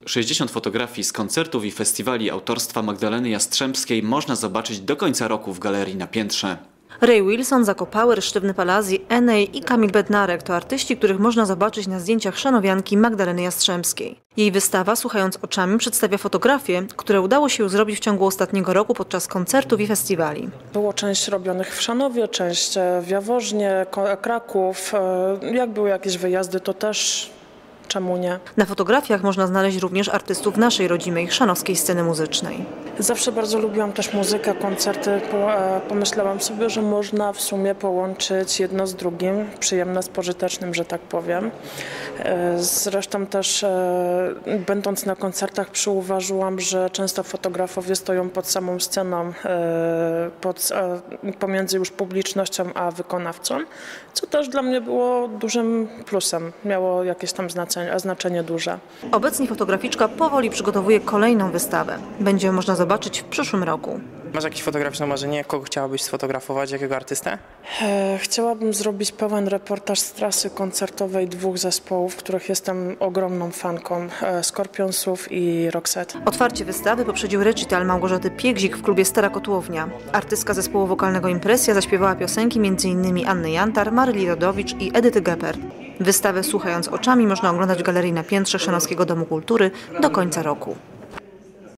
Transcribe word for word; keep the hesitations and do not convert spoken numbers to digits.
sześćdziesiąt fotografii z koncertów i festiwali autorstwa Magdaleny Jastrzębskiej można zobaczyć do końca roku w galerii na piętrze. Ray Wilson, Zakopower, Sztywny Palazzi, Enej i Kamil Bednarek to artyści, których można zobaczyć na zdjęciach szanowianki Magdaleny Jastrzębskiej. Jej wystawa Słuchając oczami przedstawia fotografie, które udało się zrobić w ciągu ostatniego roku podczas koncertów i festiwali. Było część robionych w Szanowie, część w Jaworznie, Kraków. Jak były jakieś wyjazdy, to też czemu nie. Na fotografiach można znaleźć również artystów naszej rodzimej chrzanowskiej sceny muzycznej. Zawsze bardzo lubiłam też muzykę, koncerty. Pomyślałam sobie, że można w sumie połączyć jedno z drugim, przyjemne z pożytecznym, że tak powiem. Zresztą też będąc na koncertach przyuważyłam, że często fotografowie stoją pod samą sceną, pod, pomiędzy już publicznością a wykonawcą, co też dla mnie było dużym plusem, miało jakieś tam znaczenie, znaczenie duże. Obecnie fotograficzka powoli przygotowuje kolejną wystawę. Będzie można zobaczyć w przyszłym roku. Masz jakieś fotograficzne marzenie? Kogo chciałabyś sfotografować? Jakiego artystę? E, chciałabym zrobić pełen reportaż z trasy koncertowej dwóch zespołów, których jestem ogromną fanką, e, Scorpionsów i Roxette. Otwarcie wystawy poprzedził recital Małgorzaty Piegzik w klubie Stara Kotłownia. Artystka zespołu wokalnego Impresja zaśpiewała piosenki między innymi Anny Jantar, Maryli Rodowicz i Edyty Geppert. Wystawę Słuchając oczami można oglądać w galerii na piętrze Chrzanowskiego Domu Kultury do końca roku.